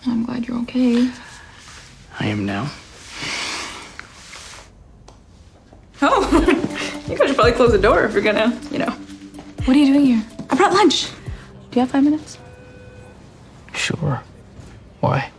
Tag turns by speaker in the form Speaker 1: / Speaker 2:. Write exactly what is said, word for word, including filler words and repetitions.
Speaker 1: I'm glad you're okay.
Speaker 2: I am now.
Speaker 1: Oh, you guys should probably close the door if you're gonna, you know. What are you doing here? I brought lunch. Do you have five minutes?
Speaker 2: Sure. Why?